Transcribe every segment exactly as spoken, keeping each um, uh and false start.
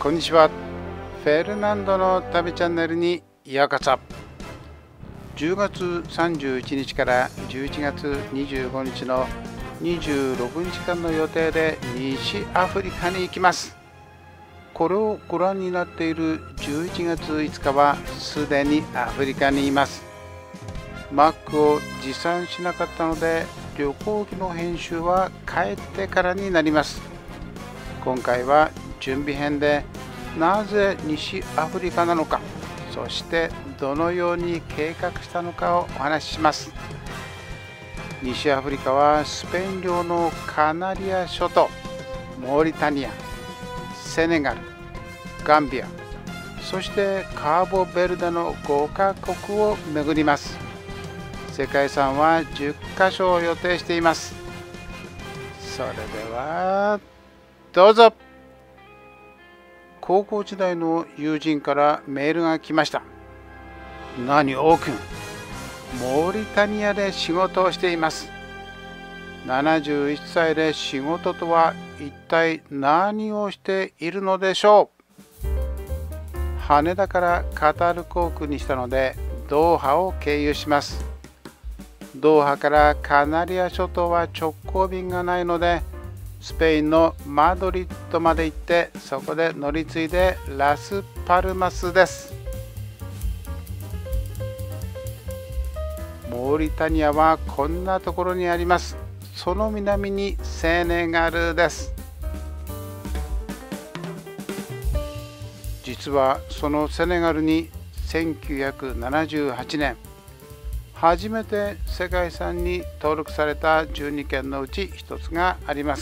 こんにちは。フェルナンドの旅チャンネルにようこそ。じゅうがつさんじゅういちにちからじゅういちがつにじゅうごにちのにじゅうろくにちかんの予定で西アフリカに行きます。これをご覧になっているじゅういちがついつかはすでにアフリカにいます。マックを持参しなかったので旅行記の編集は帰ってからになります。今回は準備編でなぜ西アフリカなのか、そしてどのように計画したのかをお話しします。西アフリカはスペイン領のカナリア諸島、モーリタニア、セネガル、ガンビア、そしてカーボベルデのごかこくを巡ります。世界遺産はじゅっかしょを予定しています。それではどうぞ。高校時代の友人からメールが来ました。何、王くん、モーリタニアで仕事をしています。ななじゅういっさいで仕事とは一体何をしているのでしょう。羽田からカタール航空にしたのでドーハを経由します。ドーハからカナリア諸島は直行便がないのでスペインのマドリッドまで行って、そこで乗り継いでラスパルマスです。モーリタニアはこんなところにあります。その南にセネガルです。実はそのセネガルにせんきゅうひゃくななじゅうはちねん初めて世界遺産に登録されたじゅうにけんのうちひとつがあります。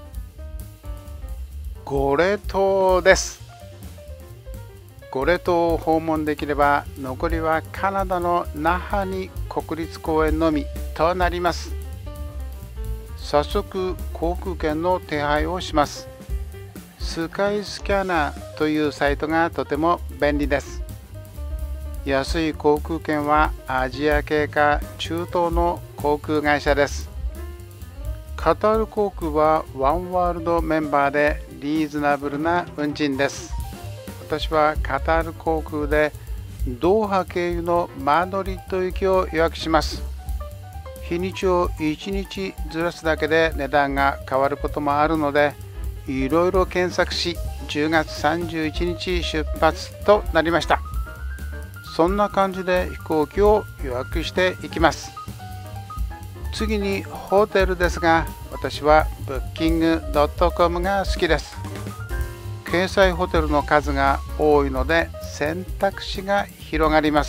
ゴレ島です。ゴレ島を訪問できれば残りはカナダのナハニ国立公園のみとなります。早速航空券の手配をします。スカイスキャナーというサイトがとても便利です。安い航空券はアジア系か中東の航空会社です。カタール航空はワンワールドメンバーでリーズナブルな運賃です。私はカタール航空でドーハ経由のマドリッド行きを予約します。日にちをいちにちずらすだけで値段が変わることもあるので、いろいろ検索しじゅうがつさんじゅういちにち出発となりました。そんな感じで飛行機を予約していきます。次にホテルですが、私はブッキングドットコム が好きです。掲載ホテルの数が多いので選択肢が広がります。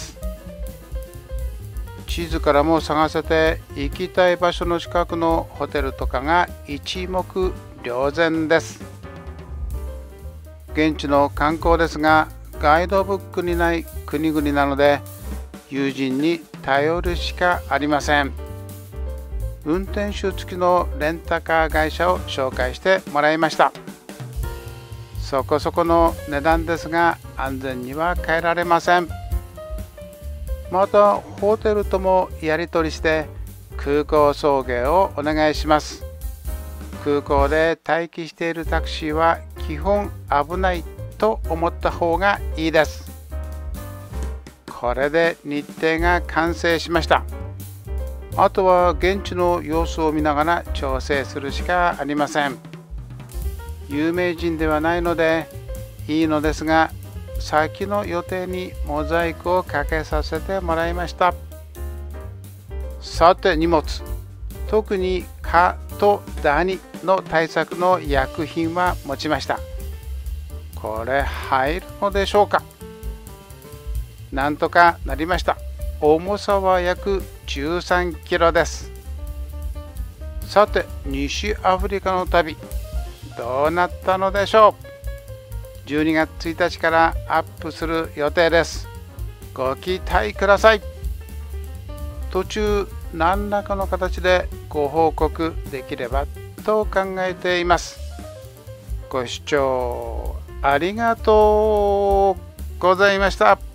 地図からも探せて行きたい場所の近くのホテルとかが一目瞭然です。現地の観光ですが、ガイドブックにない国々なので友人に頼るしかありません。運転手付きのレンタカー会社を紹介してもらいました。そこそこの値段ですが安全には変えられません。またホテルともやり取りして空港送迎をお願いします。空港で待機しているタクシーは基本危ないと思った方がいいです。これで日程が完成しました。あとは現地の様子を見ながら調整するしかありません。有名人ではないのでいいのですが、先の予定にモザイクをかけさせてもらいました。さて荷物、特に蚊とダニの対策の薬品は持ちました。これ入るのでしょうか。なんとかなりました。重さは約じゅうさんキロです。さて西アフリカの旅どうなったのでしょう。じゅうにがつついたちからアップする予定です。ご期待ください。途中何らかの形でご報告できればと考えています。ご視聴ありがとうございました。